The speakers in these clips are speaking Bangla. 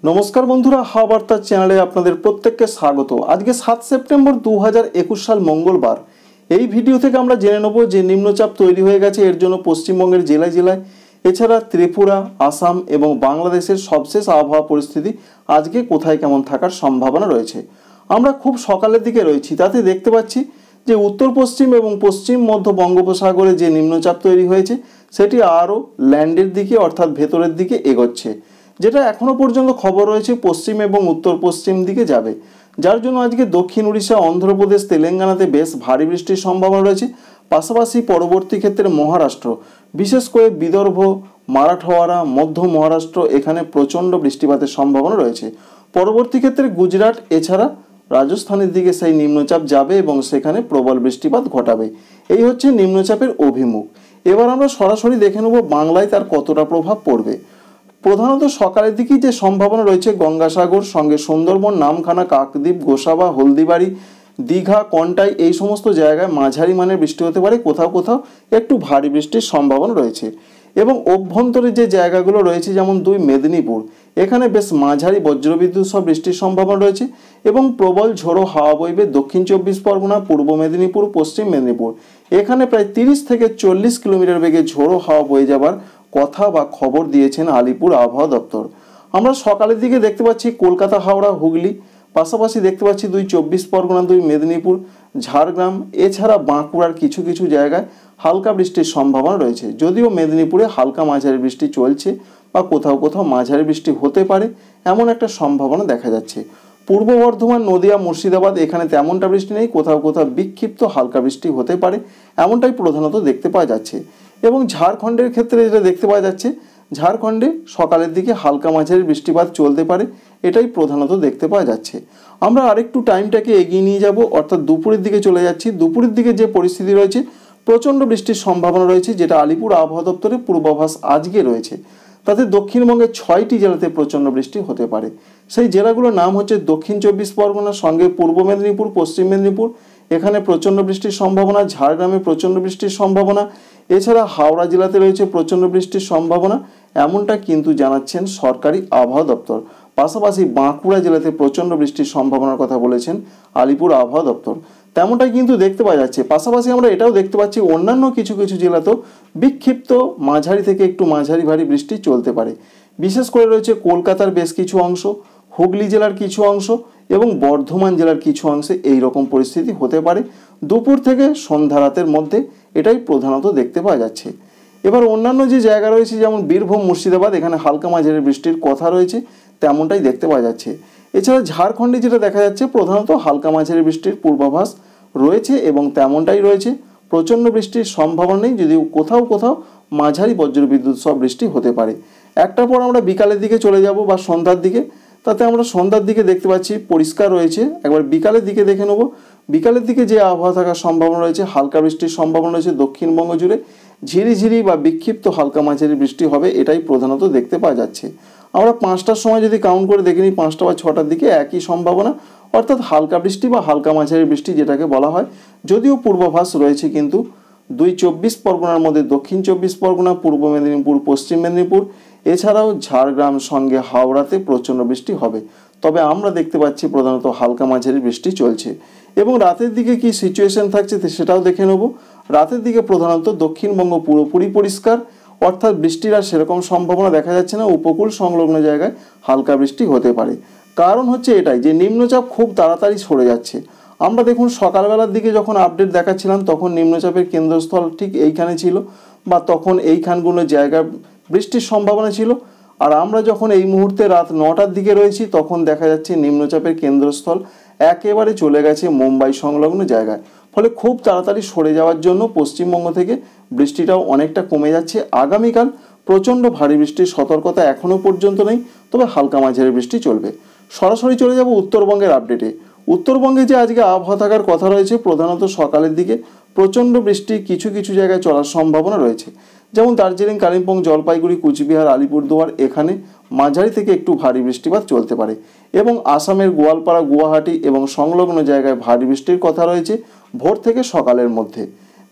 नमस्कार बंधुरा हाওয়া বার্তা চ্যানেলে আপনাদের প্রত্যেককে স্বাগত। আজকে 7 সেপ্টেম্বর 2021 সাল মঙ্গলবার। এই ভিডিও থেকে আমরা জেনে নেব যে নিম্নচাপ তৈরি হয়ে গেছে, এর জন্য পশ্চিমবঙ্গের জেলায় জেলায় এছাড়া ত্রিপুরা, আসাম এবং বাংলাদেশের সবশেষ আবহাওয়া পরিস্থিতি আজকে কোথায় কেমন থাকার সম্ভাবনা রয়েছে। আমরা খুব সকালের দিকে রয়েছি, তাতে দেখতে পাচ্ছি যে উত্তর পশ্চিম এবং পশ্চিম মধ্য বঙ্গোপসাগরে যে নিম্নচাপ তৈরি হয়েছে সেটি আরও ল্যান্ডের দিকে অর্থাৎ ভেতরের দিকে এগোচ্ছে, যেটা এখনো পর্যন্ত খবর রয়েছে পশ্চিম এবং উত্তর পশ্চিম দিকে যাবে, যার জন্য আজকে দক্ষিণ উড়িষ্যা, অন্ধ্রপ্রদেশ, তেলেঙ্গানাতে বেশ ভারী বৃষ্টির সম্ভাবনা রয়েছে। পাশাপাশি পরবর্তী ক্ষেত্রে মহারাষ্ট্র, বিশেষ করে বিদর্ভ, মারাঠওয়াড়া, মধ্য মহারাষ্ট্র এখানে প্রচণ্ড বৃষ্টিপাতের সম্ভাবনা রয়েছে। পরবর্তী ক্ষেত্রে গুজরাট এছাড়া রাজস্থানের দিকে সেই নিম্নচাপ যাবে এবং সেখানে প্রবল বৃষ্টিপাত ঘটাবে। এই হচ্ছে নিম্নচাপের অভিমুখ। এবার আমরা সরাসরি দেখে নেব বাংলায় তার কতটা প্রভাব পড়বে। প্রধানত সকালের দিকেই যে সম্ভাবনা রয়েছে গঙ্গাসাগর সঙ্গে সুন্দরবন, নামখানা, কাকদ্বীপ, গোসাবা, হলদিবাড়ি, দীঘা, কন্টাই এই সমস্ত জায়গায় মাঝারি মানের বৃষ্টি হতে পারে, কোথাও কোথাও একটু ভারী বৃষ্টির সম্ভাবনা রয়েছে। এবং অভ্যন্তরে যে জায়গাগুলো রয়েছে যেমন 2 মেদিনীপুর, এখানে বেশ মাঝারি বজ্রবিদ্যুৎ সহ বৃষ্টির সম্ভাবনা রয়েছে এবং প্রবল ঝোড়ো হাওয়া বইবে দক্ষিণ 24 পরগনা, পূর্ব মেদিনীপুর, পশ্চিম মেদিনীপুর। এখানে প্রায় 30 থেকে 40 কিলোমিটার বেগে ঝোড়ো হাওয়া বয়ে যাবার কথা বা খবর দিয়েছেন আলিপুর আবহাওয়া দপ্তর। আমরা সকালের দিকে দেখতে পাচ্ছি কলকাতা, হাওড়া, হুগলি, পাশাপাশি দেখতে পাচ্ছি 2 24 পরগনা, 2 মেদিনীপুর, ঝাড়গ্রাম এছাড়া বাঁকুড়ার কিছু কিছু জায়গায় হালকা বৃষ্টির সম্ভাবনা রয়েছে। যদিও মেদিনীপুরে হালকা মাঝারি বৃষ্টি চলছে বা কোথাও কোথাও মাঝারি বৃষ্টি হতে পারে এমন একটা সম্ভাবনা দেখা যাচ্ছে। পূর্ব বর্ধমান, নদিয়া, মুর্শিদাবাদ এখানে তেমনটা বৃষ্টি নেই, কোথাও কোথাও বিক্ষিপ্ত হালকা বৃষ্টি হতে পারে এমনটাই প্রধানত দেখতে পাওয়া যাচ্ছে। এবং ঝাড়খণ্ডের ক্ষেত্রে যেটা দেখতে পাওয়া যাচ্ছে, ঝাড়খণ্ডে সকালের দিকে হালকা মাঝারি বৃষ্টিপাত চলতে পারে, এটাই প্রধানত দেখতে পাওয়া যাচ্ছে। আমরা আরেকটু টাইমটাকে এগিয়ে নিয়ে যাব, অর্থাৎ দুপুরের দিকে চলে যাচ্ছি। দুপুরের দিকে যে পরিস্থিতি রয়েছে প্রচণ্ড বৃষ্টির সম্ভাবনা রয়েছে, যেটা আলিপুর আবহাওয়া দপ্তরের পূর্বাভাস আজকে রয়েছে। তাতে দক্ষিণবঙ্গের 6টি জেলাতে প্রচণ্ড বৃষ্টি হতে পারে। সেই জেলাগুলোর নাম হচ্ছে দক্ষিণ 24 পরগনা সঙ্গে পূর্ব মেদিনীপুর, পশ্চিম মেদিনীপুর এখানে প্রচণ্ড বৃষ্টির সম্ভাবনা, ঝাড়গ্রামে প্রচণ্ড বৃষ্টির সম্ভাবনা, এছাড়া হাওড়া জেলাতে রয়েছে প্রচণ্ড বৃষ্টির সম্ভাবনা, এমনটা কিন্তু জানাচ্ছেন সরকারি আবহাওয়া দপ্তর। পাশাপাশি বাঁকুড়া জেলাতে প্রচণ্ড বৃষ্টির সম্ভাবনার কথা বলেছেন আলিপুর আবহাওয়া দপ্তর, তেমনটাই কিন্তু দেখতে পাওয়া যাচ্ছে। পাশাপাশি আমরা এটাও দেখতে পাচ্ছি অন্যান্য কিছু কিছু জেলাতেও বিক্ষিপ্ত মাঝারি থেকে একটু মাঝারি ভারী বৃষ্টি চলতে পারে। বিশেষ করে রয়েছে কলকাতার বেশ কিছু অংশ, হুগলি জেলার কিছু অংশ এবং বর্ধমান জেলার কিছু অংশে এই রকম পরিস্থিতি হতে পারে দুপুর থেকে সন্ধ্যা রাতের মধ্যে, এটাই প্রধানত দেখতে পাওয়া যাচ্ছে। এবার অন্যান্য যে জায়গা রয়েছে যেমন বীরভূম, মুর্শিদাবাদ এখানে হালকা মাঝারি বৃষ্টির কথা রয়েছে, তেমনটাই দেখতে পাওয়া যাচ্ছে। এছাড়া ঝাড়খণ্ডে যেটা দেখা যাচ্ছে প্রধানত হালকা মাঝারি বৃষ্টির পূর্বাভাস রয়েছে এবং তেমনটাই রয়েছে। প্রচণ্ড বৃষ্টির সম্ভাবনা নেই, যদিও কোথাও কোথাও মাঝারি বজ্রবিদ্যুৎ সহ বৃষ্টি হতে পারে। একটার পর আমরা বিকালের দিকে চলে যাব বা সন্ধ্যার দিকে, তাতে আমরা সন্ধ্যার দিকে দেখতে পাচ্ছি পরিষ্কার রয়েছে। একবার বিকালের দিকে দেখে নেব। বিকালের দিকে যে আবহাওয়া থাকার সম্ভাবনা রয়েছে, হালকা বৃষ্টির সম্ভাবনা রয়েছে দক্ষিণবঙ্গ জুড়ে, ঝিরিঝিরি বা বিক্ষিপ্ত হালকা মাঝারি বৃষ্টি হবে, এটাই প্রধানত দেখতে পাওয়া যাচ্ছে। আমরা 5টার সময় যদি কাউন্ট করে দেখে নিই, 5টা বা 6টার দিকে একই সম্ভাবনা, অর্থাৎ হালকা বৃষ্টি বা হালকা মাঝারি বৃষ্টি যেটাকে বলা হয়। যদিও পূর্বাভাস রয়েছে কিন্তু 2 24 পরগনার মধ্যে দক্ষিণ 24 পরগনা, পূর্ব মেদিনীপুর, পশ্চিম মেদিনীপুর এছাড়াও ঝাড়গ্রাম সঙ্গে হাওড়াতে প্রচণ্ড বৃষ্টি হবে। তবে আমরা দেখতে পাচ্ছি প্রধানত হালকা মাঝারি বৃষ্টি চলছে। এবং রাতের দিকে কি সিচুয়েশন থাকছে সেটাও দেখে নেব। রাতের দিকে প্রধানত দক্ষিণবঙ্গ পুরোপুরি পরিষ্কার, অর্থাৎ বৃষ্টির আর সেরকম সম্ভাবনা দেখা যাচ্ছে না। উপকূল সংলগ্ন জায়গায় হালকা বৃষ্টি হতে পারে। কারণ হচ্ছে এটাই যে নিম্নচাপ খুব তাড়াতাড়ি সরে যাচ্ছে। আমরা দেখুন সকালবেলার দিকে যখন আপডেট দেখাচ্ছিলাম তখন নিম্নচাপের কেন্দ্রস্থল ঠিক এইখানে ছিল বা তখন এইখানগুলো জায়গায় বৃষ্টির সম্ভাবনা ছিল। আর আমরা যখন এই মুহূর্তে রাত 9টার দিকে রয়েছি তখন দেখা যাচ্ছে নিম্নচাপের কেন্দ্রস্থল একেবারে চলে গেছে মুম্বাই সংলগ্ন জায়গায়। ফলে খুব তাড়াতাড়ি সরে যাওয়ার জন্য পশ্চিমবঙ্গ থেকে বৃষ্টিটাও অনেকটা কমে যাচ্ছে। আগামীকাল প্রচণ্ড ভারী বৃষ্টির সতর্কতা এখনও পর্যন্ত নেই, তবে হালকা মাঝারি বৃষ্টি চলবে। সরাসরি চলে যাব উত্তরবঙ্গের আপডেটে। উত্তরবঙ্গে যে আজকে আবহাওয়া থাকার কথা রয়েছে প্রধানত সকালের দিকে প্রচণ্ড বৃষ্টি কিছু কিছু জায়গায় চলার সম্ভাবনা রয়েছে, যেমন দার্জিলিং, কালিম্পং, জলপাইগুড়ি, কুচবিহার, আলিপুরদুয়ার এখানে মাঝারি থেকে একটু ভারী বৃষ্টিপাত চলতে পারে। এবং আসামের গোয়ালপাড়া, গুয়াহাটি এবং সংলগ্ন জায়গায় ভারী বৃষ্টির কথা রয়েছে ভোর থেকে সকালের মধ্যে।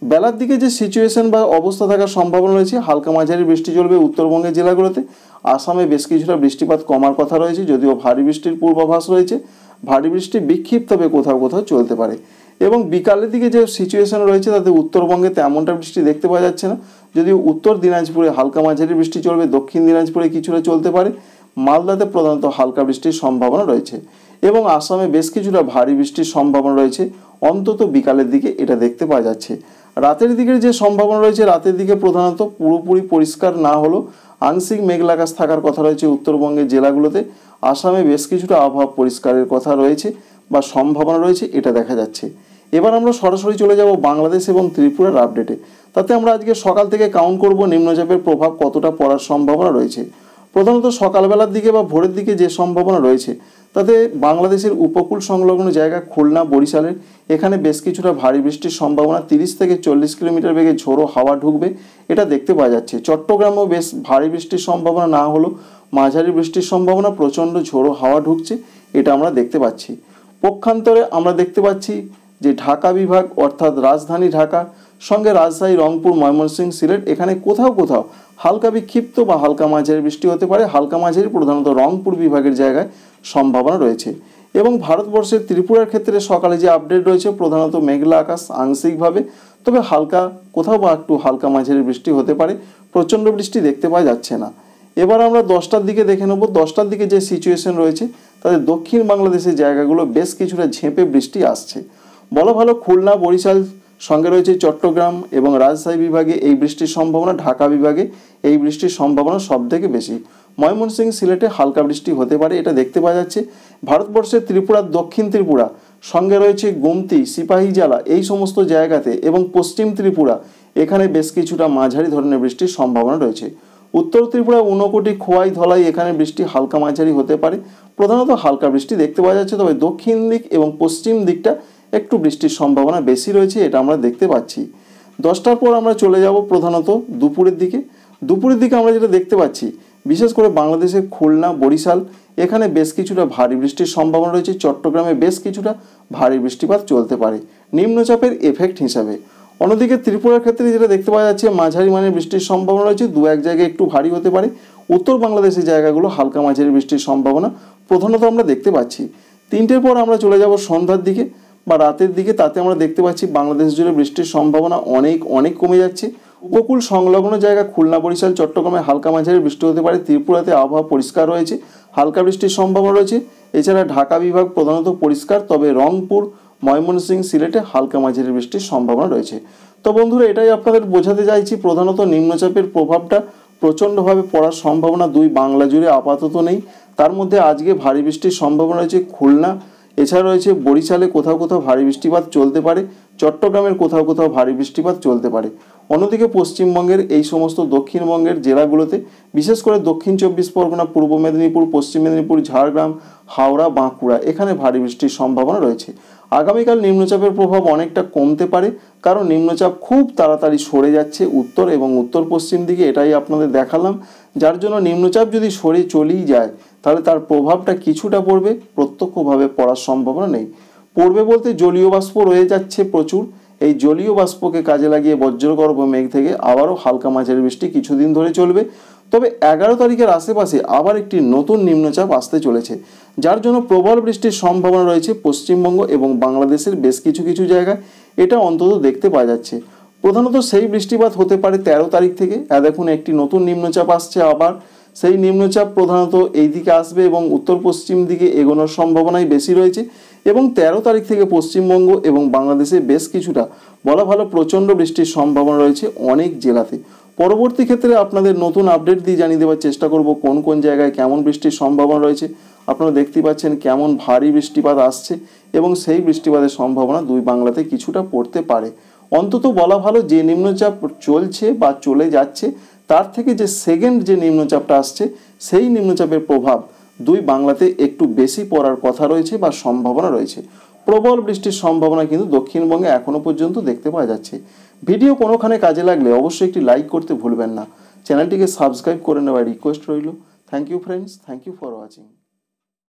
বেলার দিকে যে সিচুয়েশন বা অবস্থা থাকার সম্ভাবনা রয়েছে, হালকা মাঝারি বৃষ্টি চলবে উত্তরবঙ্গের জেলাগুলোতে। আসামে বেশ কিছুটা বৃষ্টিপাত কমার কথা রয়েছে, যদিও ভারী বৃষ্টির পূর্বাভাস রয়েছে। ভারী বৃষ্টি বিক্ষিপ্তভাবে কোথাও কোথাও চলতে পারে। এবং বিকালের দিকে যে সিচুয়েশন রয়েছে তাতে উত্তরবঙ্গে তেমনটা বৃষ্টি দেখতে পাওয়া যাচ্ছে না, যদিও উত্তর দিনাজপুরে হালকা মাঝারি বৃষ্টি চলবে, দক্ষিণ দিনাজপুরে কিছুটা চলতে পারে, মালদাতে প্রধানত হালকা বৃষ্টির সম্ভাবনা রয়েছে এবং আসামে বেশ কিছুটা ভারী বৃষ্টির সম্ভাবনা রয়েছে অন্তত বিকালের দিকে, এটা দেখতে পাওয়া যাচ্ছে। রাতের দিকের যে সম্ভাবনা রয়েছে, রাতের দিকে প্রধানত পুরোপুরি পরিষ্কার না হলেও আংশিক মেঘলা আকাশ থাকার কথা রয়েছে উত্তরবঙ্গের জেলাগুলোতে। আসামে বেশ কিছুটা আবহাওয়া পরিষ্কারের কথা রয়েছে বা সম্ভাবনা রয়েছে, এটা দেখা যাচ্ছে। এবার আমরা সরাসরি চলে যাব বাংলাদেশ এবং ত্রিপুরার আপডেটে। তাতে আমরা আজকে সকাল থেকে কাউন্ট করব নিম্নচাপের প্রভাব কতটা পড়ার সম্ভাবনা রয়েছে। প্রধানত সকালবেলার দিকে বা ভোরের দিকে যে সম্ভাবনা রয়েছে তাতে বাংলাদেশের উপকূল সংলগ্ন জায়গা খুলনা, বরিশালের এখানে বেশ কিছুটা ভারী বৃষ্টির সম্ভাবনা, 30 থেকে 40 কিলোমিটার বেগে ঝোড়ো হাওয়া ঢুকবে, এটা দেখতে পাওয়া যাচ্ছে। চট্টগ্রামেও বেশ ভারী বৃষ্টির সম্ভাবনা না হলেও মাঝারি বৃষ্টির সম্ভাবনা, প্রচণ্ড ঝোড়ো হাওয়া ঢুকছে, এটা আমরা দেখতে পাচ্ছি। পক্ষান্তরে আমরা দেখতে পাচ্ছি যে ঢাকা বিভাগ অর্থাৎ রাজধানী ঢাকা সঙ্গে রাজশাহী, রংপুর, ময়মনসিংহ, সিলেট এখানে কোথাও কোথাও হালকা বিক্ষিপ্ত বা হালকা মাঝারি বৃষ্টি হতে পারে। হালকা মাঝারি প্রধানত রংপুর বিভাগের জায়গায় সম্ভাবনা রয়েছে। এবং ভারতবর্ষের ত্রিপুরার ক্ষেত্রে সকালে যে আপডেট রয়েছে প্রধানত মেঘলা আকাশ আংশিকভাবে, তবে হালকা কোথাও বা একটু হালকা মাঝারি বৃষ্টি হতে পারে, প্রচণ্ড বৃষ্টি দেখতে পাওয়া যাচ্ছে না। এবার আমরা 10টার দিকে দেখে নেব। 10টার দিকে যে সিচুয়েশন রয়েছে তাদের দক্ষিণ বাংলাদেশের জায়গাগুলো বেশ কিছুটা ঝেঁপে বৃষ্টি আসছে। বলা ভালো খুলনা, বরিশাল সঙ্গে রয়েছে চট্টগ্রাম এবং রাজশাহী বিভাগে এই বৃষ্টির সম্ভাবনা, ঢাকা বিভাগে এই বৃষ্টির সম্ভাবনা সব থেকে বেশি। ময়মনসিংহ, সিলেটে হালকা বৃষ্টি হতে পারে, এটা দেখতে পাওয়া যাচ্ছে। ভারতবর্ষের ত্রিপুরার দক্ষিণ ত্রিপুরা সঙ্গে রয়েছে গোমতি, সিপাহীজলা এই সমস্ত জায়গাতে এবং পশ্চিম ত্রিপুরা এখানে বেশ কিছুটা মাঝারি ধরনের বৃষ্টির সম্ভাবনা রয়েছে। উত্তর ত্রিপুরা, ঊনকোটি, খোয়াই, ধলাই এখানে বৃষ্টি হালকা মাঝারি হতে পারে, প্রধানত হালকা বৃষ্টি দেখতে পাওয়া যাচ্ছে। তবে দক্ষিণ দিক এবং পশ্চিম দিকটা একটু বৃষ্টির সম্ভাবনা বেশি রয়েছে, এটা আমরা দেখতে পাচ্ছি। 10টার পর আমরা চলে যাব প্রধানত দুপুরের দিকে। দুপুরের দিকে আমরা যেটা দেখতে পাচ্ছি বিশেষ করে বাংলাদেশের খুলনা, বরিশাল এখানে বেশ কিছুটা ভারী বৃষ্টির সম্ভাবনা রয়েছে। চট্টগ্রামে বেশ কিছুটা ভারী বৃষ্টিপাত চলতে পারে নিম্নচাপের এফেক্ট হিসাবে। অন্যদিকে ত্রিপুরার ক্ষেত্রে যেটা দেখতে পাওয়া যাচ্ছে মাঝারি মানের বৃষ্টির সম্ভাবনা রয়েছে, দু এক জায়গায় একটু ভারী হতে পারে। উত্তর বাংলাদেশের জায়গাগুলো হালকা মাঝারি বৃষ্টির সম্ভাবনা প্রধানত আমরা দেখতে পাচ্ছি। 3টের পর আমরা চলে যাব সন্ধ্যার দিকে বা রাতের দিকে। তাতে আমরা দেখতে পাচ্ছি বাংলাদেশ জুড়ে বৃষ্টির সম্ভাবনা অনেক কমে যাচ্ছে। উপকূল সংলগ্ন জায়গা খুলনা, বরিশাল, চট্টগ্রামে হালকা মাঝারি বৃষ্টি হতে পারে। ত্রিপুরাতে আবহাওয়া পরিষ্কার রয়েছে, হালকা বৃষ্টির সম্ভাবনা রয়েছে। এছাড়া ঢাকা বিভাগ প্রধানত পরিষ্কার, তবে রংপুর, ময়মনসিংহ, সিলেটে হালকা মাঝারি বৃষ্টির সম্ভাবনা রয়েছে। তো বন্ধুরা, এটাই আপনাদের বোঝাতে চাইছি, প্রধানত নিম্নচাপের প্রভাবটা প্রচণ্ডভাবে পড়ার সম্ভাবনা দুই বাংলা জুড়ে আপাতত নেই। তার মধ্যে আজকে ভারী বৃষ্টির সম্ভাবনা রয়েছে খুলনা, এছাড়া রয়েছে বরিশালে কোথাও কোথাও ভারী বৃষ্টিপাত চলতে পারে, চট্টগ্রামের কোথাও কোথাও ভারী বৃষ্টিপাত চলতে পারে। অন্যদিকে পশ্চিমবঙ্গের এই সমস্ত দক্ষিণবঙ্গের জেলাগুলোতে বিশেষ করে দক্ষিণ 24 পরগনা, পূর্ব মেদিনীপুর, পশ্চিম মেদিনীপুর, ঝাড়গ্রাম, হাওড়া, বাঁকুড়া এখানে ভারী বৃষ্টির সম্ভাবনা রয়েছে। আগামীকাল নিম্নচাপের প্রভাব অনেকটা কমতে পারে, কারণ নিম্নচাপ খুব তাড়াতাড়ি সরে যাচ্ছে উত্তর এবং উত্তর পশ্চিম দিকে, এটাই আপনাদের দেখালাম। যার জন্য নিম্নচাপ যদি সরে চলেই যায় তাহলে তার প্রভাবটা কিছুটা পড়বে, প্রত্যক্ষভাবে পড়ার সম্ভাবনা নেই। পড়বে বলতে জলীয় বাষ্প রয়ে যাচ্ছে প্রচুর, এই জলীয় বাষ্পকে কাজে লাগিয়ে বজ্রগর্ভ মেঘ থেকে আবারও হালকা মাঝারি বৃষ্টি কিছুদিন ধরে চলবে। তবে 11 তারিখের আশেপাশে আবার একটি নতুন নিম্নচাপ আসতে চলেছে, যার জন্য প্রবল বৃষ্টির সম্ভাবনা রয়েছে পশ্চিমবঙ্গ এবং বাংলাদেশের বেশ কিছু কিছু জায়গায়, এটা অন্তত দেখতে পাওয়া যাচ্ছে। প্রধানত সেই বৃষ্টিপাত হতে পারে 13 তারিখ থেকে। দেখুন একটি নতুন নিম্নচাপ আসছে, আবার সেই নিম্নচাপ প্রধানত এই দিকে আসবে এবং উত্তর পশ্চিম দিকে এগোনোর সম্ভাবনাই বেশি রয়েছে। এবং 13 তারিখ থেকে পশ্চিমবঙ্গ এবং বাংলাদেশে বেশ কিছুটা বলা ভালো প্রচণ্ড বৃষ্টির সম্ভাবনা রয়েছে অনেক জেলাতে। পরবর্তী ক্ষেত্রে আপনাদের নতুন আপডেট দিয়ে জানিয়ে দেওয়ার চেষ্টা করব কোন কোন জায়গায় কেমন বৃষ্টির সম্ভাবনা রয়েছে। আপনারা দেখতেই পাচ্ছেন কেমন ভারী বৃষ্টিপাত আসছে এবং সেই বৃষ্টিপাতের সম্ভাবনা দুই বাংলাতে কিছুটা পড়তে পারে। অন্তত বলা ভালো যে নিম্নচাপ চলছে বা চলে যাচ্ছে তার থেকে যে সেকেন্ড যে নিম্নচাপটা আসছে সেই নিম্নচাপের প্রভাব দুই বাংলাতে একটু বেশি পড়ার কথা রয়েছে বা সম্ভাবনা রয়েছে। প্রবল বৃষ্টির সম্ভাবনা কিন্তু দক্ষিণবঙ্গে এখনো পর্যন্ত দেখতে পাওয়া যাচ্ছে। ভিডিও কোনোখানে কাজে লাগলে অবশ্যই একটি লাইক করতে ভুলবেন না, চ্যানেলটিকে সাবস্ক্রাইব করে নেওয়ার রিকোয়েস্ট রইল। Thank you friends, thank you for watching.